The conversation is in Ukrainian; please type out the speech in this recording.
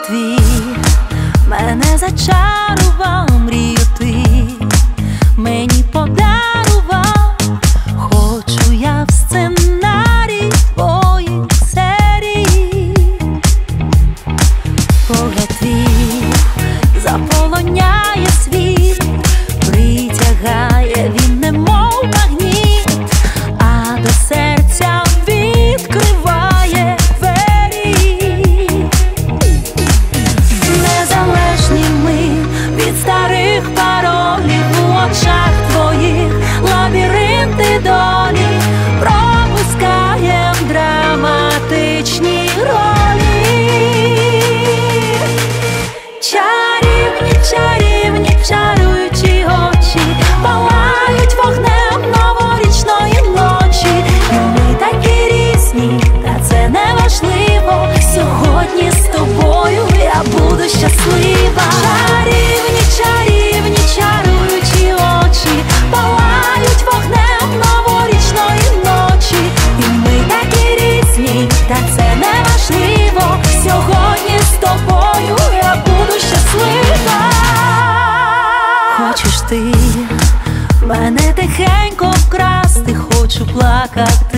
твій мене зачарував, мрію ти мені подарував. Хочу я в сценарій твоїх серій. Погляд твій заполоняє світ, притягає він немов магніт, а до серця відкриває двері. Незалежні ми від старих паролів, у очах твоїх лабіринти долі, пропускаєм драматичні ролі. Чарівні, чарівні, чаруючі очі палають вогнем новорічної ночі. І ми такі різні, та це не важливо. Сьогодні з тобою я буду щаслива. Чарівні, чарівні, чаруючі очі палають вогнем новорічної ночі. І ми такі різні, та це не важливо. Сьогодні з тобою я буду щаслива. Хочеш ти мене тихенько вкрасти, хочу плакати